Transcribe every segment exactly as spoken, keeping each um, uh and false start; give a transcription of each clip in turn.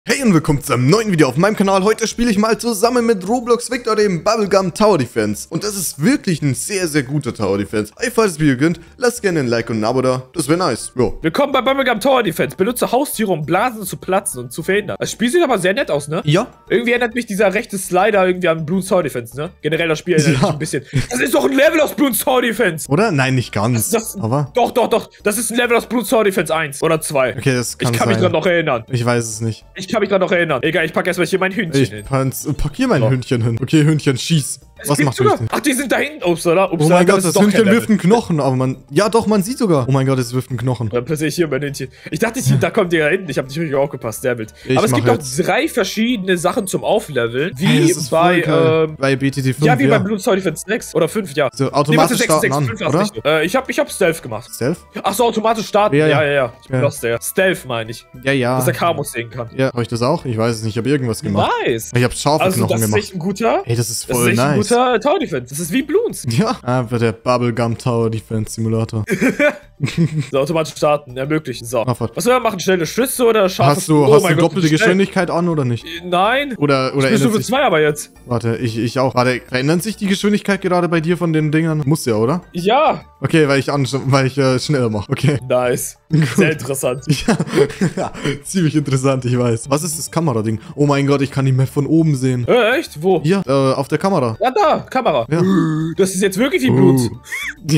Hey und willkommen zu einem neuen Video auf meinem Kanal. Heute spiele ich mal zusammen mit Roblox Victor dem Bubblegum Tower Defense. Und das ist wirklich ein sehr, sehr guter Tower Defense. Hey, falls das Video beginnt, lasst gerne ein Like und ein Abo da. Das wäre nice. Jo. Willkommen bei Bubblegum Tower Defense. Benutze Haustiere, um Blasen zu platzen und zu verhindern. Das Spiel sieht aber sehr nett aus, ne? Ja. Irgendwie erinnert mich dieser rechte Slider irgendwie an Bloons Tower Defense, ne? Generell das Spiel erinnert Ja. mich ein bisschen. Das ist doch ein Level aus Bloons Tower Defense. Oder? Nein, nicht ganz. Das, das, aber? Doch, doch, doch. Das ist ein Level aus Bloons Tower Defense eins oder zwei. Okay, das kann Ich kann sein. mich dran noch erinnern. Ich weiß es nicht. Ich kann mich dran noch erinnern. Egal, ich packe erstmal hier mein Hündchen Ich hin. pack hier mein So. Hündchen hin. Okay, Hündchen, schieß. Es Was gibt macht sogar, Hündchen? Ach, die sind da hinten. Ups, oder? Ups, Oh mein das Gott, ist das doch kein Hündchen Level. wirft einen Knochen. Aber man... Ja doch, man sieht sogar. Oh mein Gott, es wirft einen Knochen. Dann platziere ich hier mein Hündchen. Ich dachte, ich, da kommt ihr da hinten. Ich habe nicht richtig aufgepasst. Sehr wild. Ich Aber es mach gibt auch jetzt. drei verschiedene Sachen zum Aufleveln. Wie Hey, das ist bei, voll geil. ähm, Bei B T T fünf, ja, wie bei Bloons Tower Defense sechs oder fünf, ja. So, Nee, warte, automatisch sechs, starten sechs, an, fünf, oder? nicht. Äh, ich hab, ich hab Stealth gemacht. Stealth? Ach so, automatisch starten. Ja, Ja, ja. ja, ja. Ich bin Ja. lost, der. Stealth meine ich. Ja, ja. Dass der Camus sehen kann. Ja, habe ich das auch? Ich weiß es nicht. Ich habe irgendwas gemacht. Nice. Ich habe scharfe Also, Knochen das ist gemacht. echt ein guter. Ey, das ist Das voll ist echt ein nice. guter Tower Defense. Das ist wie Bloons. Ja, einfach der Bubblegum Tower Defense Simulator. So, automatisch starten, ermöglichen. So. Ach, was. Was soll er machen? Schnelle Schüsse oder scharfe Hast du, Oh hast mein du Gott, doppelte schnell. Geschwindigkeit an oder nicht? Nein. Oder, oder Ich bin ändert Stufe sich... zwei aber jetzt. Warte, ich, ich auch. Warte, verändert sich die Geschwindigkeit gerade bei dir von den Dingern? Muss ja, oder? Ja. Okay, weil ich, an, weil ich äh, schneller mache. Okay. Nice. Sehr interessant. Ja, ja, ziemlich interessant, ich weiß. Was ist das Kamerading? Oh mein Gott, ich kann die Map von oben sehen. Äh, echt? Wo? Hier, äh, auf der Kamera. Ja, da. Kamera. Ja. Das ist jetzt wirklich wie Bloons. Uh.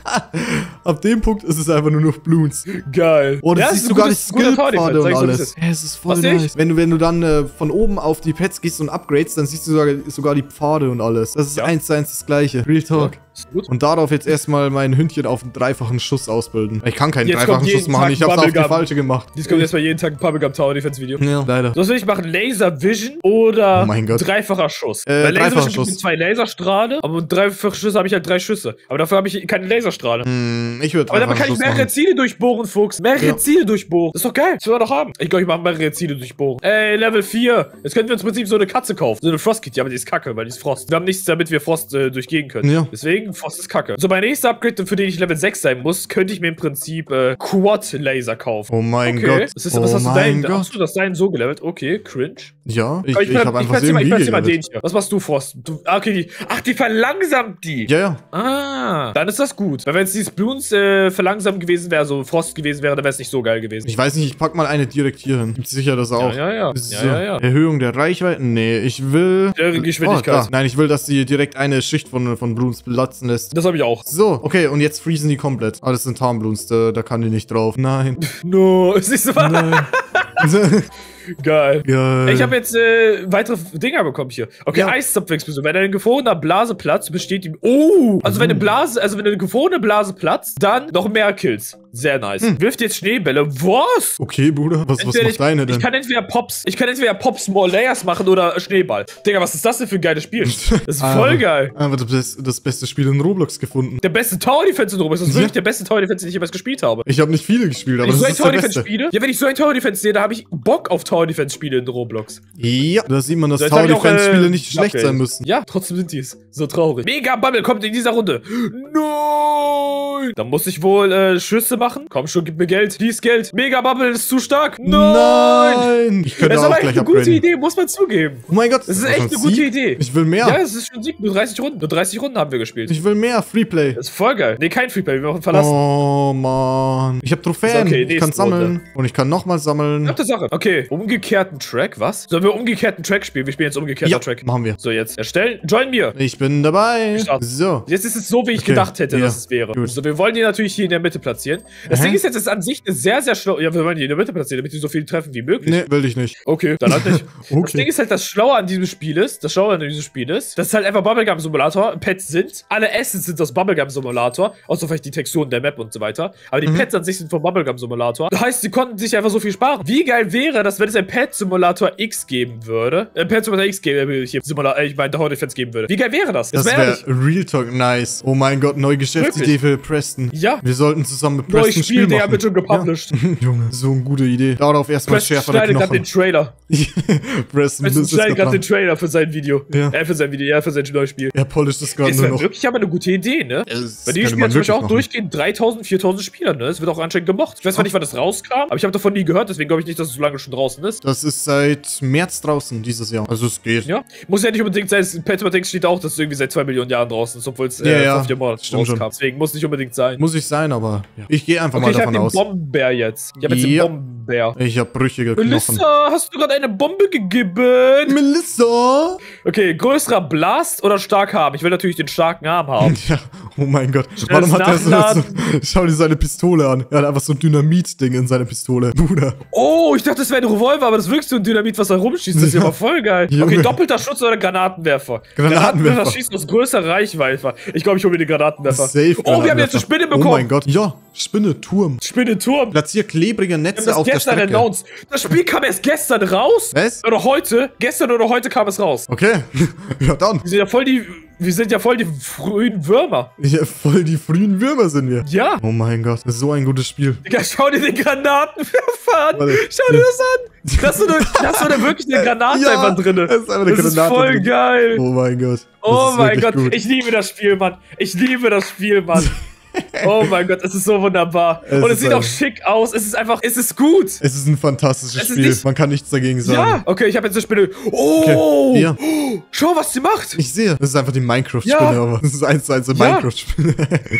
Ab dem Punkt ist es einfach nur noch Bloons. Geil. Oh, das Ja, siehst ist du ein gar nicht gutes- guter Tower Skillpfade Defense, und sag ich so, wie es alles. ist. Ja, es ist voll Was sehe nice. ich? Wenn du, wenn du dann äh, von oben auf die Pets gehst und upgradest, dann siehst du sogar, sogar die Pfade und alles. Das ist Ja. eins zu eins das gleiche. Real Talk. Ist gut. Und darauf jetzt erstmal mein Hündchen auf einen dreifachen Schuss ausbilden. Ich kann keinen Jetzt kommt dreifachen jeden Schuss machen, Tag ich hab's auf die Bubblegum. falsche gemacht. Dies kommt erstmal jeden Tag ein Bubblegum Tower Defense Video. Ja, leider. So, was will ich machen? Laser Vision oder Oh mein Gott. dreifacher Schuss? Äh, Bei Laser dreifacher Vision gibt Schuss. es zwei Laserstrahle, aber mit dreifacher Schuss habe ich halt drei Schüsse. Aber dafür habe ich keine Laserstrahle. Hm, ich würde Aber dabei dreifachen kann ich Schuss mehrere machen. Ziele durchbohren, Fuchs. Mehrere Ja. Ziele durchbohren. Das ist doch geil. Das will wir doch haben. Ich glaube, ich mache mehrere Ziele durchbohren. Ey, Level vier. Jetzt könnten wir uns im Prinzip so eine Katze kaufen. So eine Frostkit. Ja, aber die ist kacke, weil die ist Frost. Wir haben nichts, damit wir Frost äh, durchgehen können. Ja. Deswegen, Frost ist kacke. So, mein nächster Upgrade, für den ich Level sechs sein muss, könnte ich mir im Prinzip äh, Quad-Laser kaufen. Oh mein Okay. Gott. Das ist, oh was hast du mein dein? Gott. Hast du das dein so gelevelt? Okay, cringe. Ja, ich, Aber ich, ich, habe einfach platziere mal, ich irgendwie platziere mal den geredet. hier. Was machst du, Frost? Du, ah, okay, die. Ach, die verlangsamt die. Ja, ja. Ah, dann ist das gut. Weil wenn es dieses Bloons äh, verlangsamt gewesen wäre, so Frost gewesen wäre, dann wäre es nicht so geil gewesen. Ich weiß nicht, ich pack mal eine direkt hier hin. Gibt's sicher das auch. Ja, ja, ja. So. Ja, ja, ja. Erhöhung der Reichweite? Nee, ich will... Der Geschwindigkeit. Oh, da. Nein, ich will, dass sie direkt eine Schicht von, von Bloons platzen lässt. Das habe ich auch. So, okay, und jetzt freezen die komplett. Ah, das sind Tarnbloons, da, da kann die nicht drauf. Nein. No, siehst du was? Nein. Geil. Geil. Ich habe jetzt äh, weitere Dinger bekommen hier. Okay, Ja. Eiszapfexplosion. Wenn eine gefrorene Blase platzt, besteht die. Oh! Also wenn eine Blase, also wenn eine gefrorene Blase platzt, dann noch mehr Kills. Sehr nice. Hm. Wirft jetzt Schneebälle. Was? Okay, Bruder, was, was Entweder macht ich, deine ich denn? kann entweder Pops, ich kann entweder Pops More Layers machen oder Schneeball. Digga, was ist das denn für ein geiles Spiel? Das ist voll Aber- geil. Einfach das, best- das beste Spiel in Roblox gefunden. Der beste Tower Defense in Roblox. Das ist Ja. wirklich der beste Tower Defense, den ich jemals gespielt habe. Ich habe nicht viele gespielt, aber Wenn ich das so ein ist der Tower Defense beste. spiele, ja, wenn ich so ein Tower Defense sehe, da habe ich Bock auf Tower Defense Spiele in Roblox. Ja, da sieht man, dass So, jetzt Tower hab ich auch, Defense Spiele äh, nicht schlecht Upgrade. sein müssen. Ja, trotzdem sind die es. So traurig. Mega Bubble kommt in dieser Runde. Nein! Dann muss ich wohl äh, Schüsse machen. Komm schon, gib mir Geld. Dies Geld. Mega Bubble ist zu stark. Nein! Nein! Ich könnte Das ist auch aber echt gleich eine gute upgraden. Idee, muss man zugeben. Oh mein Gott, Das ist war echt schon eine gute Sieg? Idee. Ich will mehr. Ja, es ist schon Sieg. Nur dreißig Runden. Nur dreißig Runden haben wir gespielt. Ich will mehr Freeplay. Das ist voll geil. Nee, kein Freeplay. Wir machen verlassen. Oh Mann. Ich habe Trophäen. Ist okay, ich kann nächste Runde. sammeln. Und ich kann nochmal sammeln. Habt ihr Sache. Okay, umgekehrten Track, was? Sollen wir umgekehrten Track spielen? Wir spielen jetzt umgekehrter Ja, Track. machen wir. So, jetzt erstellen. Join mir. Ich bin dabei. Start. So. Jetzt ist es so, wie ich Okay, gedacht hätte, ja, dass es wäre. gut. So, wir wollen die natürlich hier in der Mitte platzieren. Das Hä? Ding ist jetzt, es ist an sich eine sehr, sehr schlau. Ja, wir wollen die in der Mitte platzieren, damit die so viel treffen wie möglich. Nee, will ich nicht. Okay, dann halt nicht. Okay. Das Ding ist halt, das Schlaue an diesem Spiel ist, das Schlaue an diesem Spiel ist, dass es halt einfach Bubblegum Simulator Pets sind. Alle Assets sind aus Bubblegum Simulator, außer vielleicht die Texturen der Map und so weiter. Aber die Mhm. Pets an sich sind vom Bubblegum Simulator. Das heißt, sie konnten sich einfach so viel sparen. Wie geil wäre das, wenn es ein Pet Simulator X geben würde? Ein Pet Simulator X geben, äh, hier, Simulator, äh, ich meine, Tower Defense geben würde. Wie geil wäre das? Das wär wäre ehrlich. Real Talk nice. Oh mein Gott, neue Geschäftsidee Wirklich? für Preston. Ja. Wir sollten zusammen mit Neues Preston ein Spiel, Spiel der machen. wird schon gepublished. Ja. Junge, so eine gute Idee. Darauf erstmal Preston schärfere schneidet gerade den Knochen. Trailer. Preston, Preston das ist schneidet gerade dran. den Trailer für sein Video. Ja. Äh, für sein Video, ja, für sein neues Spiel. Er polisht das gerade Ist nur ja noch. wirklich aber eine gute Idee, ne? Das Bei dem könnte Spiel man hat zum Beispiel wirklich auch machen. durchgehend dreitausend, viertausend Spieler, ne? Es wird auch anscheinend gemocht. Ich weiß zwar nicht, wann das rauskam, aber ich habe davon nie gehört, deswegen glaube ich nicht, dass es so lange schon draußen draußen ist? Das ist seit März draußen dieses Jahr. Also es geht. Ja. Muss ja nicht unbedingt sein. Pet Simulator steht auch, dass es irgendwie seit zwei Millionen Jahren draußen ist, obwohl es Ja, äh, ja, auf dem Monat stimmt schon. rauskam. Deswegen muss nicht unbedingt sein. Muss ich sein, aber ja. Ich gehe einfach Okay, mal ich hab davon den aus. Bombenbär jetzt. Ich habe jetzt Ja. den Bombenbär. Ich habe brüchige Knochen. Melissa, hast du gerade eine Bombe gegeben? Melissa! Okay, größerer Blast oder stark haben? Ich will natürlich den starken Arm haben. Ja, oh mein Gott. Warum hat er so, so... Nachladen. Schau dir seine Pistole an. Er hat einfach so ein Dynamit-Ding in seiner Pistole. Bruder. Oh, ich dachte, das wäre ein Revolver, aber das ist wirklich so ein Dynamit, was da rumschießt. Das ist ja Ja. aber voll geil. Junge. Okay, doppelter Schutz oder Granatenwerfer? Granatenwerfer. schießt aus größerer Reichweite. Ich glaube, ich hole mir den Granatenwerfer. Safe Oh, wir haben jetzt eine Spinne bekommen. Oh mein Gott. Ja, Spinne, Turm. Spinne Turm. Platzier klebrige Wir Netze haben das auf der gestern Strecke. announced. Das Spiel kam erst gestern raus. Was? Oder heute. Gestern oder heute kam es raus. Okay. Ja, dann. Wir sind ja voll die, wir sind ja voll die frühen Würmer. Ja, voll die frühen Würmer sind wir. Ja. Oh mein Gott. Das ist so ein gutes Spiel. Digga, schau dir den Granatenwerfer an. Warte. Schau dir das an. Da hast du, da hast du da wirklich eine Granate Ja, einfach drin. da ist einfach eine Das ist Granate voll drin. geil. Oh mein Gott. Das Oh ist mein wirklich Gott, gut. ich liebe das Spiel, Mann. Ich liebe das Spiel, Mann. Oh mein Gott, es ist so wunderbar. Es Und es ist sieht ein- auch schick aus. Es ist einfach, es ist gut. Es ist ein fantastisches Es ist Spiel. nicht- Man kann nichts dagegen sagen. Ja. Okay, ich habe jetzt eine Spinne. Oh. Okay, hier. Oh, schau, was sie macht. Ich sehe. Das ist einfach die Minecraft-Spinne, Ja. aber das ist eins zu eins eine Ja. Minecraft-Spinne.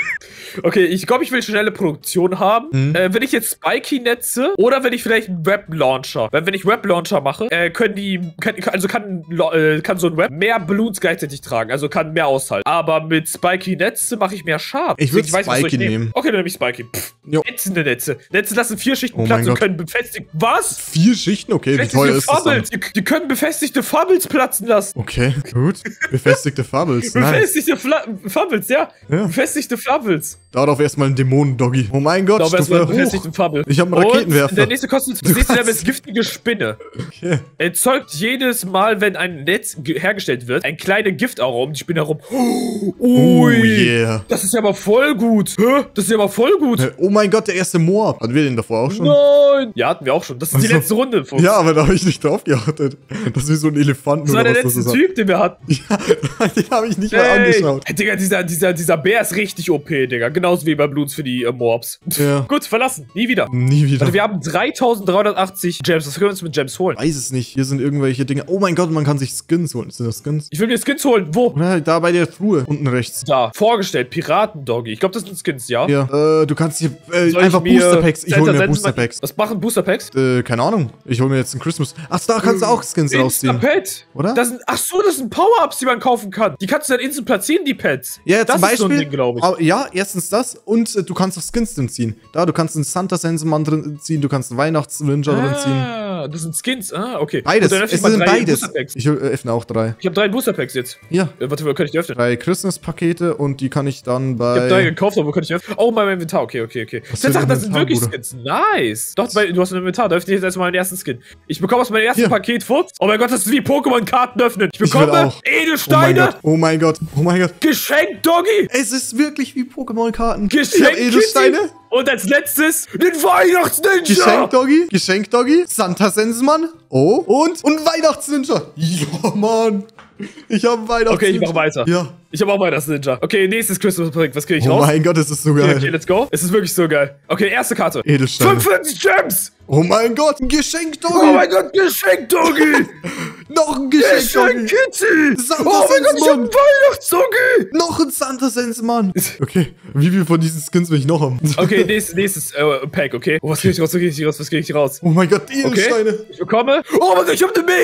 Okay, ich glaube, ich will schnelle Produktion haben. Mhm. Äh, wenn ich jetzt Spiky-Netze oder wenn ich vielleicht einen Web-Launcher. Weil wenn ich Web-Launcher mache, äh, können die, kann, also kann, äh, kann so ein Web mehr Balloons gleichzeitig tragen. Also kann mehr aushalten. Aber mit Spiky-Netze mache ich mehr Schaden. Ich würd Deswegen weiß, was soll ich Spiky nehmen. Okay, dann nehme ich Spiky. Pff. Jo. Netzende Netze. Netze lassen vier Schichten Oh Platz mein und Gott. können befestigt. Was? Vier Schichten? Okay, wie teuer Befestigte ist das dann? Fubbles. Die, die können befestigte Fubbles platzen lassen. Okay, gut. Befestigte Fubbles. Nice. Befestigte Fla Fubbles, ja. Ja. Befestigte Fubbles. Darauf erstmal ein Dämonen-Doggy. Oh mein Gott, Ich glaube, erstmal einen Stufe hoch. befestigten Fubble. Ich hab einen Raketenwerfer. Und der nächste kostet, das nächste Level ist giftige Spinne. Okay. Erzeugt jedes Mal, wenn ein Netz ge- hergestellt wird, ein kleine Giftaura um die Spinne herum. Oh, Oh ui. yeah. Das ist ja aber voll gut. Hä? Das ist ja aber voll gut. Äh, Oh mein Gott, der erste Moab. Hatten wir den davor auch schon? Nein. Ja, hatten wir auch schon. Das ist die Also- letzte Runde. Fuchs. Ja, aber da habe ich nicht drauf geachtet. Das ist wie so ein Elefanten Das war oder der was das letzte ist. Typ, den wir hatten. Ja, den habe ich nicht mal Ey. angeschaut. Hey, Digga, dieser, dieser, dieser Bär ist richtig O P, Digga. Genauso wie bei Bloons für die äh, Mobs. Ja. Gut, verlassen. Nie wieder. Nie wieder. Also wir haben dreitausenddreihundertachtzig Gems. Was können wir uns mit Gems holen? Weiß es nicht. Hier sind irgendwelche Dinge. Oh mein Gott, man kann sich Skins holen. Sind das Skins? Ich will mir Skins holen. Wo? Oder da bei der Truhe. Unten rechts. Da. Vorgestellt. Piraten-Doggy. Ich glaube, das sind Skins, ja? Ja. Äh, du kannst hier äh, Soll ich einfach mir Booster Packs. Ich Center hole mir senden? Booster Packs. Was machen Booster Packs? Äh, keine Ahnung. Ich hole mir jetzt ein Christmas. Ach, da kannst du auch Skins rausziehen. Insta-Pet. Oder? Das sind, ach so, das sind Power-Ups, die man kaufen kann. Die kannst du dann instant platzieren, die Pets. Ja, das zum ist so ein Beispiel. Ding, glaube ich. Ah, ja, erstens das. Und äh, du kannst auch Skins drin ziehen. Da, du kannst einen Santa-Sensemann drin ziehen. Du kannst einen Weihnachts-Ninja drin ziehen. Ah, das sind Skins. Ah, okay. Beides. Und dann öffne Es ich mal sind drei beides. Booster-Packs. Ich äh, öffne auch drei. Ich habe drei Booster-Packs jetzt. Hier. Äh, warte, wo kann ich die öffnen? Drei Christmas-Pakete und die kann ich dann Ich habe drei bei. gekauft, aber wo kann ich die öffnen? Oh, mein Inventar. Okay, okay, okay. Was Das, für ein das sind Inventar, wirklich Bruder? Skins. Nice. Doch, bei, du hast ein Inventar. Da öffne ich jetzt erstmal meinen ersten Skin. Ich bekomme aus meinem ersten Hier. Paket Furz. Oh mein Gott, das ist wie Pokémon-Karten öffnen. Ich will bekomme auch. Oh mein Edelsteine. Gott. Oh mein Gott. Oh mein Gott. Geschenk, Doggy. Es ist wirklich wie Pokémon-Karten. Ich Geschenk, hab Edelsteine. Kitty. Und als letztes den Weihnachtsninja. Geschenk-Doggy. Geschenk-Doggy. Santa-Sensemann. Oh. Und. Und Weihnachts-Ninja. Ja, Mann. Ich habe Weihnachts-Ninja. Okay, ich mach weiter. Ja. Ich habe auch Weihnachtsninja. Okay, nächstes Christmas-Projekt. Was kriege ich Oh raus? mein Gott, es ist so Okay, geil. okay, let's go. Es ist wirklich so geil. Okay, erste Karte. Edelsteine. fünfundvierzig Gems. Oh mein Gott, ein Geschenk-Doggy. Oh mein Gott, Geschenk, Doggy. Noch ein Geschenk, Geschenk-Doggy. Kitty. Santa Oh mein Gott, ich hab Sensemann. einen Weihnachtsdoggy. Noch ein Santa-Sensemann. Okay, wie viel von diesen Skins will ich noch haben? Okay, nächstes, nächstes äh, Pack, okay? Oh, was krieg ich raus, was krieg ich raus, was krieg ich raus? Oh mein Gott, Okay, Edelsteine. ich bekomme... Oh mein Gott, ich hab eine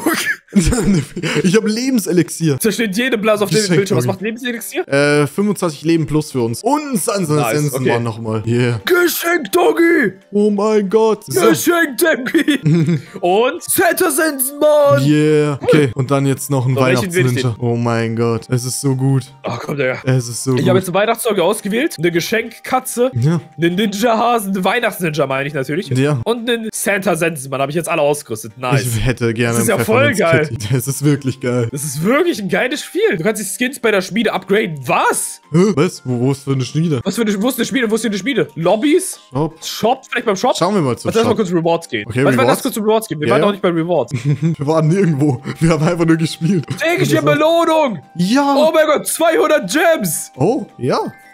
Mega-Nuke. Ich habe Lebenselixier. Zersteht jede Blase auf dem Geschenk, Bildschirm. Was Doggy. macht Lebenselixier? Äh, fünfundzwanzig Leben plus für uns. Und ein Santa-Sensemann okay. nochmal. Yeah. Geschenk, Doggy. Oh mein Gott. So. Geschenk, Doggy. Und Santa Sensenmann. Yeah. Okay, und dann jetzt noch ein So, welchen will ich Weihnachtsninja. Oh mein Gott, es ist so gut. Oh, komm, Digga. Es ist so Ich gut. habe jetzt eine Weihnachtsdoggy ausgewählt, eine Geschenkkatze, Ja. einen Ninja-Hasen, einen Weihnachtsninja meine ich natürlich. Ja. Und einen Santa Sensenmann habe ich jetzt alle ausgerüstet. Nice. Ich hätte gerne Das ist einen ja voll Pfefferminz geil. Kitty. Das ist wirklich geil. Das ist wirklich ein geiles Spiel. Du kannst die Skins bei der Schmiede upgraden. Was? Hä? Was? Wo, wo ist für eine Schmiede? Was für eine, wo ist eine Schmiede? Wo ist hier eine Schmiede? Lobbys? Shop. Shop? Vielleicht beim Shop? Schauen wir mal zu Lass mal Shop. kurz Rewards gehen. Okay, Warte, warte, Rewards. lass kurz Rewards gehen. Wir Ja, waren ja. noch nicht bei Rewards. Wir waren nirgendwo. Wir haben einfach nur gespielt. Tägliche Belohnung! Ja. Oh mein Gott, zweihundert Gems! Oh, ja.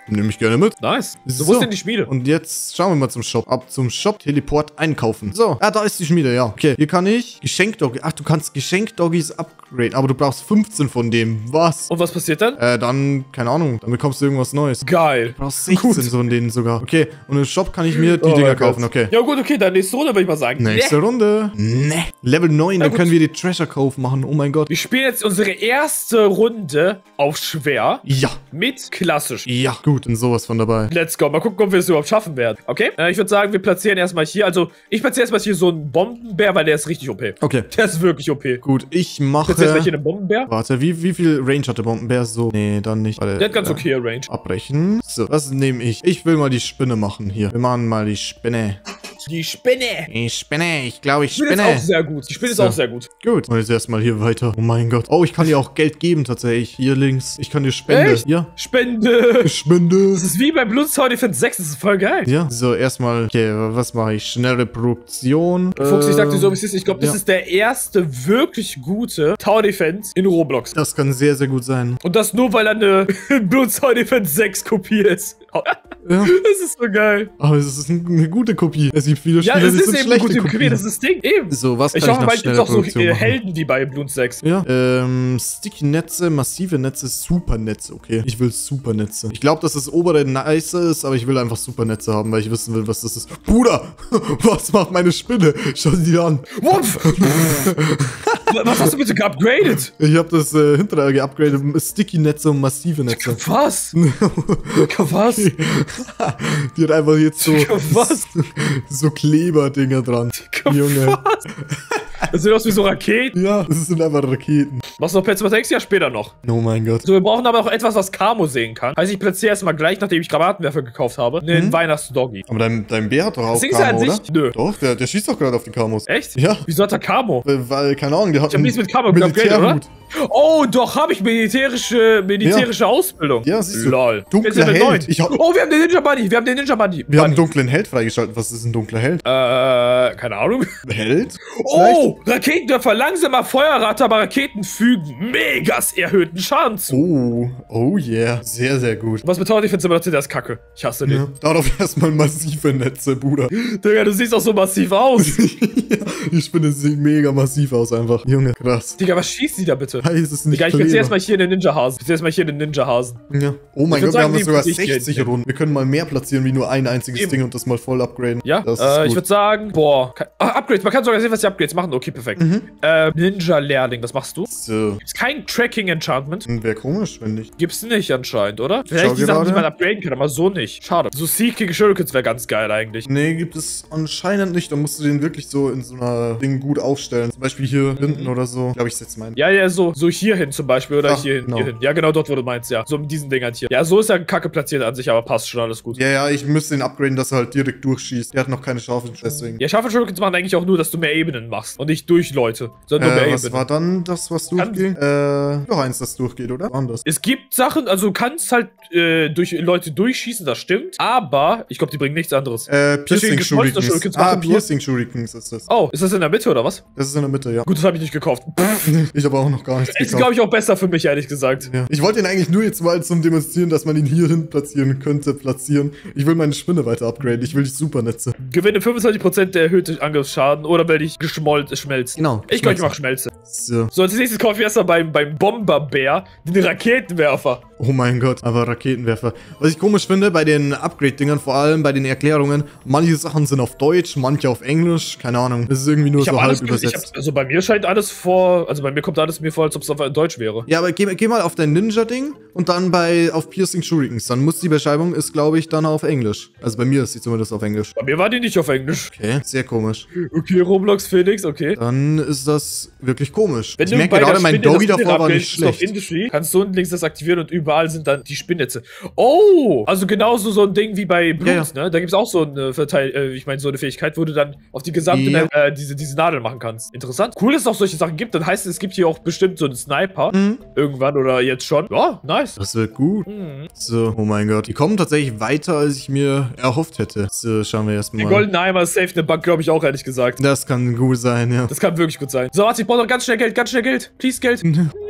Nehme ich gerne mit. Nice. So, So. wo ist denn die Schmiede? Und jetzt schauen wir mal zum Shop. Ab zum Shop, Teleport, einkaufen. So, ah, da ist die Schmiede, ja. Okay, hier kann ich Geschenkdoggy. Ach, du kannst Geschenkdoggies upgraden, aber du brauchst fünfzehn von dem. Was? Und was passiert dann? Äh, dann, keine Ahnung, dann bekommst du irgendwas Neues. Geil. Du brauchst sechzehn Gut. von denen sogar. Okay, und im Shop kann ich mir die Oh Dinger mein Gott. kaufen, okay. Ja gut, okay, dann nächste Runde würde ich mal sagen. Nächste Nee. Runde. Ne. Level neun, dann gut. können wir die Treasure-Kauf machen. Oh mein Gott. Wir spielen jetzt unsere erste Runde auf schwer Ja, mit klassisch. ja, gut, und sowas von dabei. Let's go. Mal gucken, ob wir es überhaupt schaffen werden. Okay? Äh, ich würde sagen, wir platzieren erstmal hier. Also, ich platziere erstmal hier so einen Bombenbär, weil der ist richtig O P. Okay, Der ist wirklich O P. gut, ich Ich platziere erstmal mache... hier einen Bombenbär. Warte, wie, wie viel Range hat der Bombenbär? So, nee, dann nicht. Warte, Der hat ganz äh, okay Range. Abbrechen. So, was nehme ich? Ich will mal die Spinne machen hier. Wir machen mal die Spinne. Die Spinne. Die Spinne, ich glaube, ich Die Spinne ist spinne. auch sehr gut. Die Spinne ist So. auch sehr gut. Gut. Und jetzt erstmal hier weiter. Oh mein Gott. Oh, ich kann dir auch Geld geben tatsächlich. Hier links. Ich kann dir Spende. Echt? Ja. Spende. Spende. Das ist wie bei Bloons Tower Defense sechs. Das ist voll geil. Ja. So, erstmal. Okay, was mache ich? Schnelle Produktion. Fuchs, ich sag dir so, wie Ähm, es ist. Ich glaube, das ja. ist der erste wirklich gute Tower Defense in Roblox. Das kann sehr, sehr gut sein. Und das nur, weil er eine Bloons Tower Defense sechs Kopie ist. Ja. Das ist so geil. Aber es ist ein- eine gute Kopie. Es gibt viele Ja, Spiele, es die ist sind eben eine schlechte gute Kopie. Kopien. Das ist das Ding. Eben. So, was kann Ich ich, hoffe, noch bald gibt schnelle es auch so Produktion äh, machen? Helden wie bei Bloons sechs. Ja, ähm, Sticky-Netze, massive Netze, Supernetze, okay. Ich will Supernetze. Ich glaube, dass das obere nice ist, aber ich will einfach Supernetze haben, weil ich wissen will, was das ist. Bruder, was macht meine Spinne? Schau sie dir an. Wumpf! Was hast du bitte geupgradet? Ich habe das äh, hintere geupgradet. Sticky-Netze und massive Netze. Was? Was? Die hat einfach jetzt so, Was? so Kleberdinger dran. Junge. Was? Das sieht aus wie so Raketen. Ja, das sind einfach Raketen. Machst du noch Pets, was denkst du ja später noch? Oh mein Gott. So, wir brauchen aber auch etwas, was Camo sehen kann. Also ich platziere erstmal gleich, nachdem ich Granatenwerfer gekauft habe, einen Weihnachtsdoggy. Aber dein, dein Bär hat doch auch Das Ding ist ja Camo, an oder? sich- nö. Doch, der, der schießt doch gerade auf die Kamos. Echt? Ja. Wieso hat er Camo? Weil, weil, keine Ahnung, der hat Ich hab nichts mit Camo geupgradet, oder? Oh, doch, habe ich militärische, militärische Ausbildung. Ja, siehst du. Lol. Dunkler Jetzt sind wir Held. neun. Ich hab- Oh, wir haben den Ninja Bunny. Wir haben den Ninja Bunny. Wir haben einen Bunny. dunklen Held freigeschaltet. Was ist ein dunkler Held? Äh, keine Ahnung. Held? Oh, Raketenwerfer, langsamer Feuerrate, aber Raketen fügen megas erhöhten Schaden zu. Oh, oh yeah. Sehr, sehr gut. Was mit Tower Defense bedeutet, das ist Kacke. Ich hasse den. Ja. Darauf erstmal massive Netze, Bruder. Digga, du siehst auch so massiv aus. Ja, die Spinne sieht mega massiv aus einfach. Junge, krass. Digga, was schießt die da bitte? Heißt es nicht Digga, ich Kleber. platziere erstmal hier den Ninja-Hasen. Ich platziere erstmal hier den Ninja-Hasen. Ja. Oh mein Ich würd Gott, wir sagen, haben die sogar Position sechzig hier. Runden. Wir können mal mehr platzieren, wie nur ein einziges Eben. Ding und das mal voll upgraden. Ja, das ist äh, gut. ich würde sagen, boah. Kann, ah, Upgrades, man kann sogar sehen, was die Upgrades machen. Okay, perfekt. Mhm. Äh, Ninja-Lehrling, was machst du? So. Gibt's kein Tracking-Enchantment? Wäre komisch, wenn nicht. Gibt's nicht anscheinend, oder? Vielleicht Schau die Sachen, die gerade. man upgraden kann, aber so nicht. Schade. So Seeking Shurikens wäre ganz geil eigentlich. Nee, gibt es anscheinend nicht. Da musst du den wirklich so in so einer Ding gut aufstellen. Zum Beispiel hier hinten oder so. Ich glaube, ich setze meinen. Ja, ja, so, so hier hin zum Beispiel oder Ach, hier hin, genau. hier hin. Ja, genau dort, wo du meinst, ja. So mit diesen Dingern hier. Ja, so ist er kacke platziert an sich, aber passt schon alles gut. Ja, ja, ich müsste den upgraden, dass er halt direkt durchschießt. Der hat noch keine Schafe, deswegen. Ja, scharfe Shurikens machen eigentlich auch nur, dass du mehr Ebenen machst und nicht durch Leute, sondern nur mehr Äh, was Ebenen. war dann das, was Kann- durchgeht? Äh, noch eins, das durchgeht, oder? War das? Es gibt Sachen, also du kannst halt äh, durch Leute durchschießen, das stimmt, aber ich glaube, die bringen nichts anderes. Äh, Piercing geschmolzene Shurikens. Shurikens Ah, machen wir. Piercing Shurikens ist das. Oh, ist das in der Mitte oder was? Das ist in der Mitte, ja. Gut, das habe ich nicht gekauft. Ich habe auch noch gar nichts Ist, gekauft. glaube ich, auch besser für mich, ehrlich gesagt. Ja. Ich wollte ihn eigentlich nur jetzt mal zum Demonstrieren, dass man ihn hierhin platzieren könnte, platzieren. Ich will meine Spinne weiter upgraden. Ich will die Supernetze. Gewinne fünfundzwanzig Prozent der erhöhte Angriffsschaden oder werde ich geschmolzen, schmelzen. Genau, Ich glaube, ich schmelzen. mache Schmelze. So. So, als nächstes kaufe ich erstmal beim, beim Bomberbär den Raketenwerfer. Oh mein Gott, aber Raketenwerfer. Was ich komisch finde bei den Upgrade-Dingern, vor allem bei den Erklärungen, manche Sachen sind auf Deutsch, manche auf Englisch, keine Ahnung. Das ist irgendwie nur Ich so habe halb alles, ich übersetzt. hab, also bei mir scheint alles vor, also bei mir kommt alles mir vor, als ob es auf Deutsch wäre. Ja, aber geh, geh mal auf dein Ninja-Ding und dann bei auf Piercing Shurikens. Dann muss die Beschreibung ist, glaube ich, dann auf Englisch. Also bei mir ist sie zumindest auf Englisch. Bei mir war die nicht auf Englisch. Okay, sehr komisch. Okay, Roblox Phoenix, okay. Dann ist das wirklich komisch. Wenn ich du merke bei der gerade, mein Spinne Doggy das davor war Upgrade nicht ist auf schlecht. Industry, kannst du unten links das aktivieren und überall sind dann die Spinnnetze. Oh! Also genauso so ein Ding wie bei Bloons, Ja, ne? Da gibt's auch so eine Verteil äh, ich meine so eine Fähigkeit, wo du dann auf die gesamte Ja. Map, äh, diese, diese Nadel machen kannst. Interessant. Cool, dass es auch solche Sachen gibt. Dann heißt es, es gibt hier auch bestimmt so einen Sniper. Mhm. Irgendwann oder jetzt schon. Ja, nice. Das wird gut. Mhm. So, oh mein Gott. Die kommen tatsächlich weiter, als ich mir erhofft hätte. So, schauen wir Der erstmal. goldene Eimer ist safe eine Bank, glaube ich auch, ehrlich gesagt. Das kann gut sein, ja. Das kann wirklich gut sein. So, warte, ich brauche noch ganz schnell Geld, ganz schnell Geld. Please, Geld. No!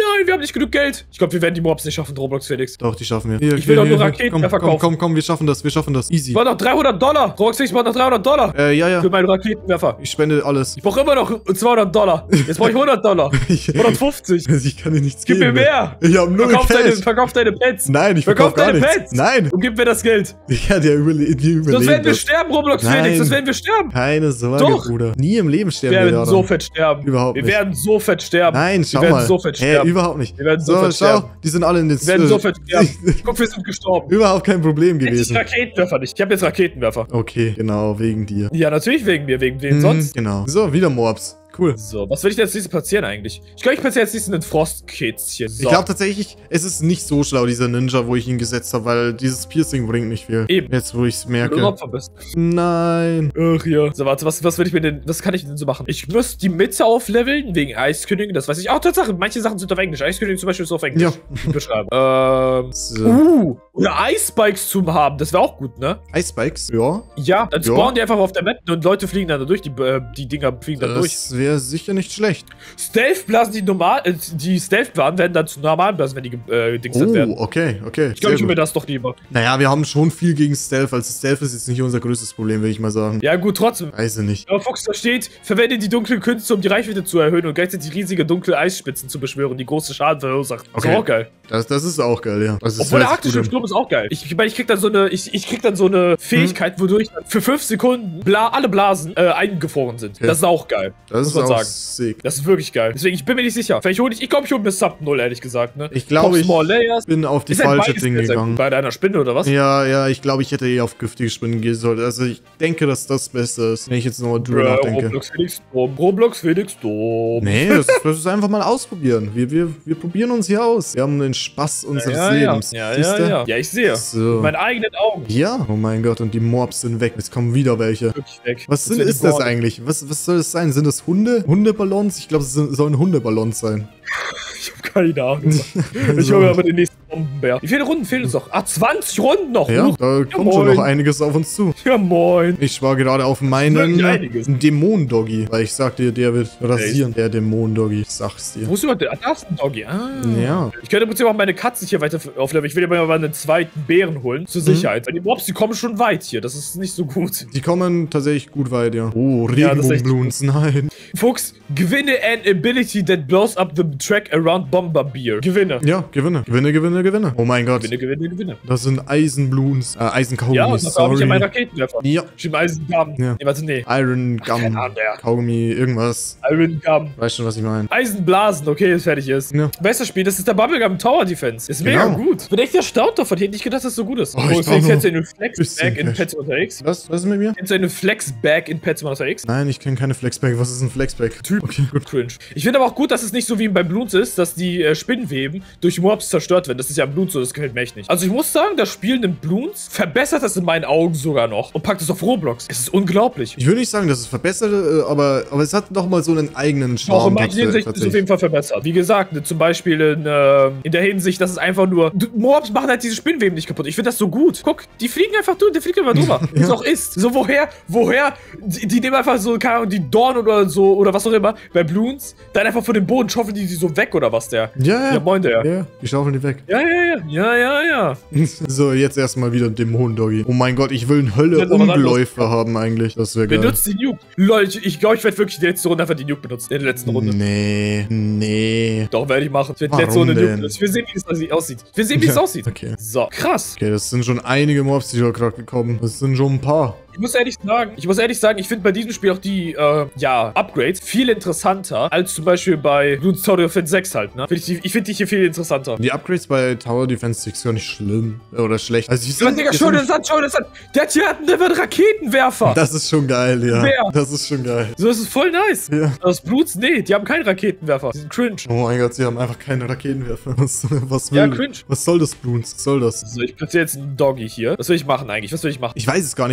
nein, wir haben nicht genug Geld. Ich glaube, wir werden die Mobs nicht schaffen, Roblox Felix. Doch, die schaffen wir. Hier, Ich will hier, doch nur hier, Raketenwerfer komm, komm, kaufen. komm, komm, wir schaffen das, wir schaffen das. Easy. Ich brauche noch dreihundert Dollar. Roblox Felix braucht noch dreihundert Dollar. Äh, ja, ja. Für meinen Raketenwerfer. Ich spende alles. Ich brauche immer noch zweihundert Dollar. Jetzt brauche ich hundert Dollar. hundertfünfzig. Ich kann dir nichts Gib geben. mir mehr. Ich hab null Verkauf deine, Cash. verkauf deine Pets. Nein, ich Verkauf verkauf gar deine nichts. Pets. Nein. Und gib mir das Geld. Ja, der überle die überleben Sonst werden wir das. sterben, Roblox Nein. Felix. Sonst werden wir sterben. Keine Sorge, Doch. Bruder. Nie im Leben sterben Wir wir werden daran. so fett sterben. Überhaupt Wir nicht. werden so fett sterben. Nein, schau wir werden mal. so fett Hä, sterben. überhaupt nicht. Wir werden so so, fett schau, sterben. die sind alle in den Wir werden so fett sterben. Guck, wir sind gestorben. Überhaupt kein Problem Endlich gewesen. Raketenwerfer nicht. Ich habe jetzt Raketenwerfer. Okay, genau, wegen dir. Ja, natürlich wegen mir. Wegen wen Mhm, sonst? Genau. So, wieder Mobs. Cool. So, was will ich denn als nächstes platzieren eigentlich? Ich glaube, ich platziere als nächstes einen Frostkätzchen. So. Ich glaube tatsächlich, es ist nicht so schlau, dieser Ninja, wo ich ihn gesetzt habe, weil dieses Piercing bringt nicht viel. Eben. Jetzt, wo ich es Wenn du ein merke. Opfer bist. Nein. Ach ja. So, warte, was, was will ich mir denn, was kann ich denn so machen? Ich muss die Mitte aufleveln, wegen Eiskönigin, das weiß ich. Auch Tatsache, manche Sachen sind auf Englisch. Eiskönigin zum Beispiel ist auf Englisch. Ja. Beschreiben. ähm. So. Uh, oder Eispikes zu haben, das wäre auch gut, ne? Ice-Spikes? Ja. Ja, dann Ja. spawnen die einfach auf der Map und Leute fliegen dann da durch, die, äh, die Dinger fliegen dann durch. Das wäre sicher nicht schlecht. Stealth-Blasen, die normal, äh, die Stealth-Blasen werden dann zu normalen Blasen, wenn die äh, dingset Oh, werden. okay, okay. Ich glaube, ich Sehr will mir gut. das doch lieber. Naja, wir haben schon viel gegen Stealth. Also Stealth ist jetzt nicht unser größtes Problem, will ich mal sagen. Ja, gut, trotzdem. Weiß ich nicht. Aber Fox, da steht, verwende die dunklen Künste, um die Reichweite zu erhöhen und gleichzeitig riesige dunkle Eisspitzen zu beschwören, die große Schaden verursachen. Das Okay. ist auch geil. Das, das ist auch geil, ja. Also, das Obwohl der hört sich arktische gut an. Sturm ist auch geil. Ich, ich meine, ich krieg dann so eine, ich, ich krieg dann so eine Fähigkeit, wodurch dann für fünf Sekunden bla, alle Blasen äh, eingefroren sind. Ja. Das ist auch geil. Das muss ist man auch sagen. sick. Das ist wirklich geil. Deswegen, ich bin mir nicht sicher. Vielleicht hole ich, ich glaube, ich hole mir Sub null, ehrlich gesagt, ne? Ich glaube, Pop ich Small Layers. bin auf die Ist ein falsche Weiß- Dinge ist ein- gegangen. Bei deiner Spinne oder was? Ja, ja, ich glaube, ich hätte eher auf giftige Spinnen gehen sollen. Also ich denke, dass das Beste ist, wenn ich jetzt nochmal drüber Bruh, nachdenke. Roblox Felix Dom. Roblox Felix Dom. Nee, das, das ist einfach mal ausprobieren. Wir, wir, wir probieren uns hier aus. Wir haben den Spaß unseres ja, Lebens. Ja, ja, Siehste? ja, ja. Ja, ich sehe. So. Mit meinen eigenen Augen. Ja, oh mein Gott, und die Mobs sind weg. Jetzt kommen wieder welche. Wirklich weg. Was sind, werden die ist das Born. eigentlich? Was, was soll das sein? Sind das Hunde? Hundeballons? Ich glaube, es sind- sollen Hundeballons sein. Ich habe keine Ahnung. Ich hole mir aber den nächsten Bombenbär. Wie viele Runden fehlen uns noch? Ah, zwanzig Runden noch. Ja, Huch. da kommt schon moin. noch einiges auf uns zu. Ja, moin. Ich war gerade auf meinen Wirklich einiges. Dämon-Doggy. Weil ich sag dir, der wird rasieren, der Dämon-Doggy. Ich sag's dir. Wo ist überhaupt der? Ah, da ist ein Doggy. Ah. Ja. Ich könnte im Prinzip auch meine Katze hier weiter aufleveln. Ich will aber mal einen zweiten Bären holen. Zur Sicherheit. Weil die Mobs, die kommen schon weit hier. Das ist nicht so gut. Die kommen tatsächlich gut weit, ja. Oh, Ja, das ist echt Regenbogenbluens, nein. Fuchs, gewinne an ability that blows up the track around Bomber Beer. Gewinne. Ja, gewinne. Gewinne, gewinne, gewinne. Oh mein Gott. Gewinne, gewinne, gewinne. Das sind Eisenbluens. Äh, Ja, Eisenkaugummis, und dafür habe ich ja sorry. meinen Raketenwerfer. Ja. Stimmt, Eisengamm. Ja. Nee, warte, nee. Iron keine Gum. Ahnung, der. Kaugummi, irgendwas. Iron Gum. Weißt schon, was ich meine. Eisenblasen, okay, jetzt fertig ist. Ja. Bestes Spiel, das ist der Bubblegum Tower Defense. Ist mega Genau. gut. Ich bin echt erstaunt davon. Ich hätte nicht gedacht, dass es so gut ist. Oh, ich Oh, brauch deswegen nur kennst du einen bisschen Flexback in Cash. Pets Simulator X? Was? Was ist mit mir? Kennst du einen Flexback in Pets Simulator X? Nein, ich kenne keine Flexback. Was ist ein Flexback? Typ. Okay, gut. Cringe. Ich finde aber auch gut, dass es nicht so wie bei Bloons ist, dass die äh, Spinnenweben durch Mobs zerstört werden. Das ist ja in Bloons so, das gefällt mir echt nicht. Also ich muss sagen, das Spiel in Bloons verbessert das in meinen Augen sogar noch und packt es auf Roblox. Es ist unglaublich. Ich würde nicht sagen, dass es verbessert, äh, aber, aber es hat noch mal so einen eigenen Auch Charme. in manchen tats- Hinsichten ist es auf tatsächlich. jeden Fall verbessert. Wie gesagt, ne, zum Beispiel in, äh, in der Hinsicht, dass es einfach nur... D- Mobs machen halt diese Spinnenweben nicht kaputt. Ich finde das so gut. Guck, die fliegen einfach durch, der fliegt immer drüber. Wie es auch ist. So, woher, woher, die, die nehmen einfach so, keine Ahnung, die Dorn oder so, oder was auch immer, bei Bloons, dann einfach von dem Boden schaufeln die die so weg oder was, der. Ja, ja. Ja, moin, der. Ja, die schaufeln die weg. Ja, ja, ja, ja, ja, ja. So, jetzt erstmal wieder Dämon-Doggy. Oh mein Gott, ich will einen Jetzt noch was Hölle-Umläufer haben eigentlich. Das wäre geil. Benutzt die Nuke. Leute, ich glaube, ich werde wirklich die letzte Runde einfach die Nuke benutzen. In der letzten Runde. Nee, nee. Doch, werde ich machen. Ich werde die Warum letzte Runde Nuke denn? benutzen. Wir sehen, wie es aussieht. Wir sehen, wie es Ja, aussieht. okay. So, krass. Okay, das sind schon einige Mobs, die da gerade gekommen. Das sind schon ein paar. Ich muss ehrlich sagen, ich muss ehrlich sagen, ich finde bei diesem Spiel auch die, äh, ja, Upgrades viel interessanter als zum Beispiel bei Bloons Tower Defense sechs halt, ne? Find ich die- ich finde die hier viel interessanter. Die Upgrades bei Tower Defense six gar nicht schlimm. Oder schlecht. Also, ich Ja, Digga, schau dir das an, schau dir das an. Der hat hier einen Raketenwerfer. Das ist schon geil, ja. Wer? Das ist schon geil. So, das ist voll nice. Ja. Das Bluts, nee, die haben keinen Raketenwerfer. Die sind cringe. Oh mein Gott, sie haben einfach keine Raketenwerfer. Was, was will Ja, cringe. Was soll das, Bloons? Was soll das? So, ich platziere jetzt einen Doggy hier. Was will ich machen eigentlich? Was will ich machen? Ich weiß es gar nicht. Ich habe gerade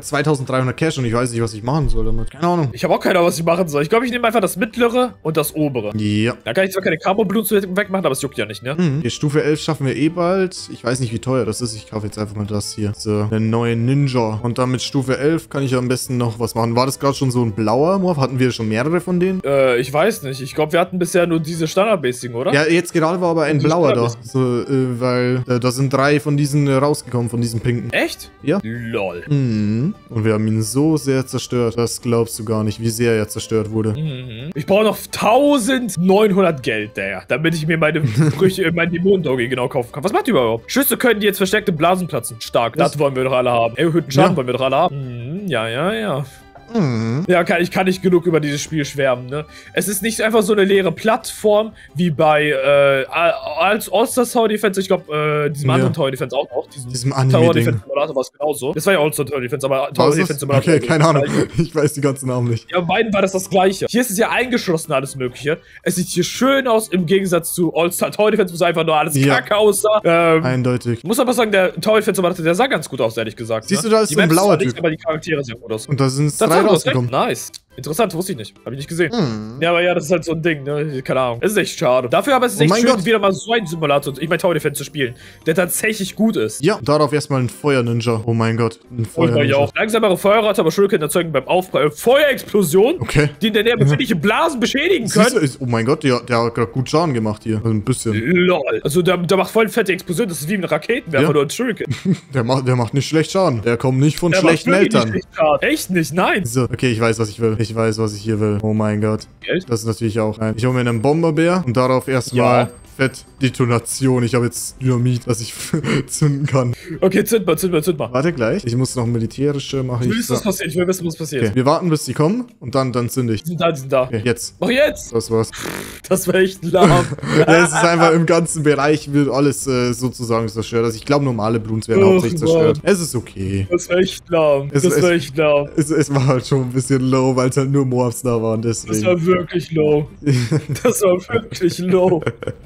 zweitausenddreihundert Cash und ich weiß nicht, was ich machen soll damit. Keine Ahnung. Ich habe auch keine Ahnung, was ich machen soll. Ich glaube, ich nehme einfach das mittlere und das obere. Ja. Da kann ich zwar keine Carbon-Bluts wegmachen, aber es juckt ja nicht, ne? Mhm. Okay, Stufe elf schaffen wir eh bald. Ich weiß nicht, wie teuer das ist. Ich kaufe jetzt einfach mal das hier. So, der neue Ninja. Und dann mit Stufe elf kann ich am besten noch was machen. War das gerade schon so ein blauer Morph? Hatten wir schon mehrere von denen? Äh, ich weiß nicht. Ich glaube, wir hatten bisher nur diese Standard-Basic, oder? Ja, jetzt gerade war aber ein Die blauer da. Standard-Basic. So, äh, weil äh, da sind drei von diesen äh, rausgekommen, von diesen pinken. Echt? Ja. Lol. Mhm. Und wir haben ihn so sehr zerstört. Das glaubst du gar nicht, wie sehr er zerstört wurde. Mhm. Ich brauche noch eintausendneunhundert Geld, der, damit ich mir meine Früchte, mein Dämonendoggy genau kaufen kann. Was macht die überhaupt? Schüsse können die jetzt verstärkte Blasen platzen. Stark. Das, das wollen wir doch alle haben. Erhöhten Schaden Ja. wollen wir doch alle haben. Mhm. Ja, ja, ja. Mhm. Ja, kann, ich kann nicht genug über dieses Spiel schwärmen, ne? Es ist nicht einfach so eine leere Plattform, wie bei, äh, als All-Stars Tower Defense, ich glaube, äh, diesem Ja. anderen Tower Defense auch noch. Diesem, Diesem Tower Anime-Ding. Defense Simulator war es genauso. Das war ja All-Star Tower Defense, aber War Tower es Defense das? Simulator. Okay, keine Ahnung. Ich weiß die ganzen Namen nicht. Ja, bei beiden war das das Gleiche. Hier ist es ja eingeschlossen, alles Mögliche. Es sieht hier schön aus, im Gegensatz zu All-Star Tower Defense, wo es einfach nur alles Ja. kacke aussah. Ähm, Eindeutig. ich muss aber sagen, der Tower Defense Simulator, der sah ganz gut aus, ehrlich gesagt. Siehst ne? du, da ist Die so ein Maps blauer zwar nicht, Typ. aber die Charaktere sehen gut aus. Und da sind drei Tatsache, du hast recht. rausgekommen. Nice. Interessant, wusste ich nicht. Hab ich nicht gesehen. Mhm. Ja, aber ja, das ist halt so ein Ding, ne? Keine Ahnung. Es ist echt schade. Dafür aber ist es Oh echt mein schön, Gott. wieder mal so einen Simulator, ich mein Tower Defense zu spielen, der tatsächlich gut ist. Ja, darauf erstmal ein Feuer-Ninja. Oh mein Gott. Ein Und ich Feuer-Ninja. auch. Langsamere Feuerrate, aber Schulken erzeugen beim Aufprall Feuerexplosion, Okay. die in der Nähe befindliche Blasen beschädigen Siehst du, können. ist, oh mein Gott, der, der hat gerade gut Schaden gemacht hier. Also ein bisschen. Lol. Also der, der macht voll fette Explosion, das ist wie ein Raketenwerfer Ja. oder ein Schulken. Der macht, der macht nicht schlecht Schaden. Der kommt nicht von Der macht schlechten wirklich Eltern. nicht Schaden. Echt nicht, nein. So, okay, ich weiß, was ich will. Ich weiß, was ich hier will. Oh mein Gott. Geld? Das ist natürlich auch. Nein. Ich hole mir einen Bomberbär und darauf erstmal Ja. Fett Detonation. Ich habe jetzt Dynamit, das ich zünden kann. Okay, zünd mal, zünd mal, zünd mal. Warte gleich. Ich muss noch militärische machen. Ich will Ich wissen, was so. passiert. Ich will wissen, was passiert. Okay, wir warten, bis die kommen und dann, dann zünde ich. Die sind da, die sind da. Okay, jetzt. Mach jetzt. Das war's. Das wäre echt lahm. Ja, es ist einfach im ganzen Bereich wird alles äh, sozusagen zerstört. Also ich glaube, normale Bloons werden Och, hauptsächlich zerstört. Es ist okay. Das wäre echt lahm. Es- Das es- wäre echt lahm. Es, es war halt schon ein bisschen low, weil es halt nur Morphs da waren, Das deswegen. war wirklich low. Das war wirklich low.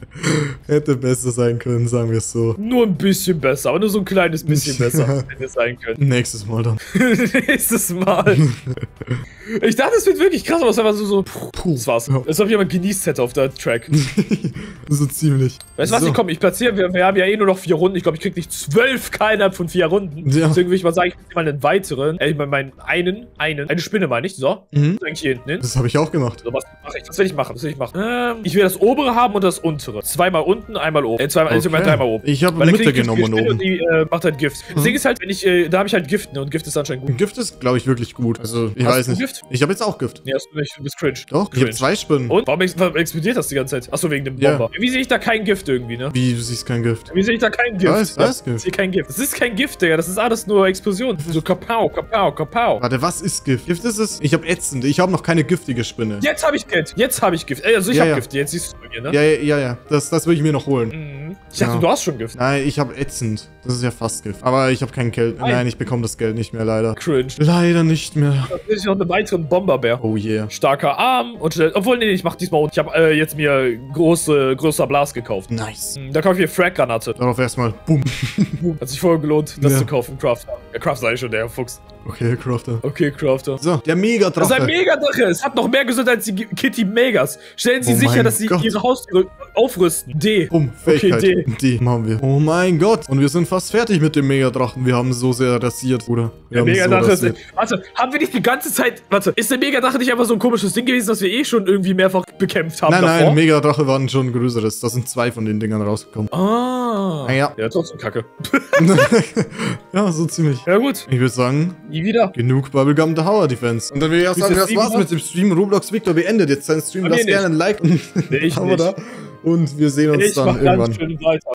Hätte besser sein können, sagen wir es so. Nur ein bisschen besser, aber nur so ein kleines bisschen besser, hätte es sein können. Nächstes Mal dann. Nächstes Mal. Ich dachte, es wird wirklich krass, aber es war einfach so, so Puh. das war's. Ja. Als ob jemand genießt hätte auf der Track. So ziemlich. Weißt du was, So. ich komm, ich platziere, wir, wir haben ja eh nur noch vier Runden. Ich glaube, ich krieg nicht zwölf K innerhalb von vier Runden. Ja. Deswegen würde ich mal sagen, ich nehme mal einen weiteren. Äh, ich meine, meinen einen, einen. Eine Spinne meine ich, so. Mhm. Eigentlich hier hinten hin. Das habe ich auch gemacht. So, was mache ich? Was will ich machen? Was will ich machen? Ähm, ich will das obere haben und das untere. Zweimal unten, einmal oben. Äh, zweimal, also Okay. dreimal oben. Ich habe Weil dann Mitte krieg ich genommen und Spinne oben. und die äh, macht halt Gift. Das Ding ist halt, wenn ich, äh, da habe ich halt Gift, ne? Und Gift ist anscheinend gut. Gift ist, glaube ich, wirklich gut. Also, ich Hast weiß du nicht. Gift? Ich habe jetzt auch Gift. Nee, hast du nicht. Du bist cringe. Doch, ich Cringe. habe zwei Spinnen. Und? Warum, ex warum explodiert das die ganze Zeit? Achso, wegen dem Ja. Bomber. Wie sehe ich da kein Gift irgendwie, ne? Wie, du siehst kein Gift. Wie sehe ich da kein Gift? Da ist- da ist Gift. Ich sehe kein Gift. Das ist kein Gift, Digga. Das ist alles nur Explosion. So kapau, kapau, kapau. Warte, was ist Gift? Gift ist es? Ich habe ätzend. Ich habe noch keine giftige Spinne. Jetzt habe ich Gift. Jetzt habe ich Gift. Ey, also ich Ja, habe ja. Gift. Jetzt siehst du es bei mir, ne? Ja, ja, ja, ja. Das, das will ich mir noch holen. Mhm. Ich dachte, Ja. du hast schon Gift. Nein, ich habe ätzend. Das ist ja fast Gift. Aber ich habe kein Geld. Nein. Nein, ich bekomme das Geld nicht mehr, leider. Cringe. Leider nicht mehr. Dann will ich noch einen weiteren Bomberbär. Oh yeah. Starker Arm und schnell. Obwohl, nee, ich mach diesmal unten. Ich habe äh, jetzt mir große, größer Blas gekauft. Nice. Mhm, Da kaufe ich mir Frag-Granate. Darauf erstmal. Bumm. Hat sich voll gelohnt, das Ja. zu kaufen, Crafter. Ja, Crafter sei schon der Fuchs. Okay, Crafter. Okay, Crafter. So, der Das Megadrache. ist ein Megadrache. Es hat noch mehr Gesundheit als die G- Kitty Megas. Stellen Sie Oh sicher, mein dass Sie Gott. Ihre Haustiere aufrüsten. D. Bumm, Okay, Fähigkeit. D. D. machen wir. Oh mein Gott. Und wir sind fast fertig mit dem Megadrachen. Wir haben so sehr rasiert, Bruder. Wir Der haben Megadrache so ist. Warte, haben wir nicht die ganze Zeit. Warte, ist der Megadrache nicht einfach so ein komisches Ding gewesen, das wir eh schon irgendwie mehrfach bekämpft haben? Nein, davor? nein, Megadrache waren schon ein größeres. Da sind zwei von den Dingern rausgekommen. Ah. Ah, ja. Ja, trotzdem kacke. Ja, so ziemlich. Ja, gut. Ich würde sagen, Nie wieder. genug Bubblegum Tower Defense. Und dann würde ich auch Wie ist sagen, der das Stream war's noch? mit dem Stream. Roblox Victor beendet jetzt seinen Stream. Bei Lasst mir gerne ein Like und Nee, ich ein Abo nicht. da. Und wir sehen uns Ich dann mach irgendwann. ganz schön weiter.